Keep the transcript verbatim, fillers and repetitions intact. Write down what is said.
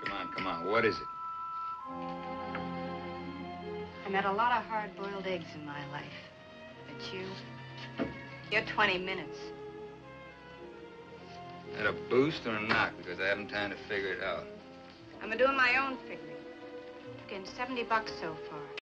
Come on, come on. What is it? I met a lot of hard-boiled eggs in my life. But you, you're twenty minutes. Is that a boost or a knock? Because I haven't time to figure it out. I'm doing my own figuring. Took in seventy bucks so far.